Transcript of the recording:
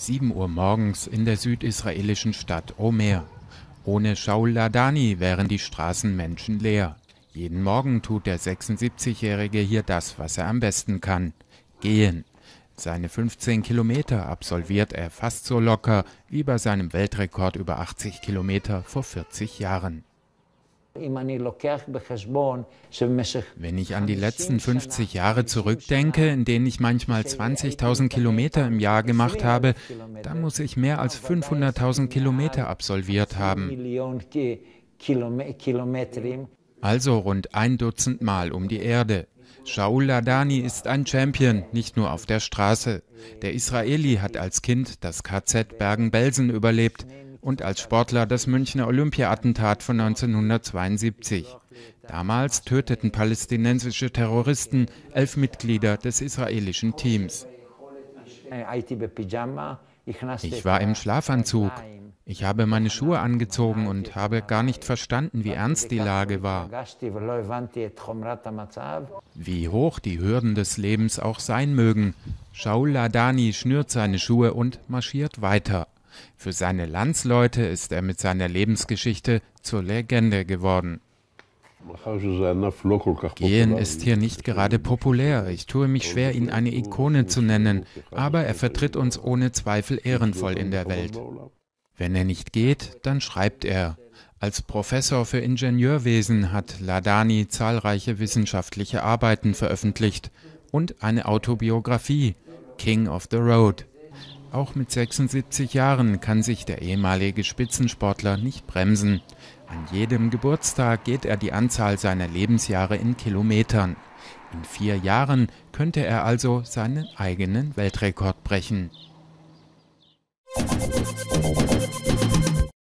7 Uhr morgens in der südisraelischen Stadt Omer. Ohne Shaul Ladany wären die Straßen menschenleer. Jeden Morgen tut der 76-Jährige hier das, was er am besten kann: gehen. Seine 15 Kilometer absolviert er fast so locker wie bei seinem Weltrekord über 80 Kilometer vor 40 Jahren. Wenn ich an die letzten 50 Jahre zurückdenke, in denen ich manchmal 20.000 Kilometer im Jahr gemacht habe, dann muss ich mehr als 500.000 Kilometer absolviert haben. Also rund 1 Dutzend Mal um die Erde. Shaul Ladany ist ein Champion, nicht nur auf der Straße. Der Israeli hat als Kind das KZ Bergen-Belsen überlebt und als Sportler das Münchner Olympia-Attentat von 1972. Damals töteten palästinensische Terroristen 11 Mitglieder des israelischen Teams. Ich war im Schlafanzug. Ich habe meine Schuhe angezogen und habe gar nicht verstanden, wie ernst die Lage war. Wie hoch die Hürden des Lebens auch sein mögen, Shaul Ladany schnürt seine Schuhe und marschiert weiter. Für seine Landsleute ist er mit seiner Lebensgeschichte zur Legende geworden. Gehen ist hier nicht gerade populär. Ich tue mich schwer, ihn eine Ikone zu nennen, aber er vertritt uns ohne Zweifel ehrenvoll in der Welt. Wenn er nicht geht, dann schreibt er. Als Professor für Ingenieurwesen hat Ladany zahlreiche wissenschaftliche Arbeiten veröffentlicht und eine Autobiografie, King of the Road. Auch mit 76 Jahren kann sich der ehemalige Spitzensportler nicht bremsen. An jedem Geburtstag geht er die Anzahl seiner Lebensjahre in Kilometern. In 4 Jahren könnte er also seinen eigenen Weltrekord brechen.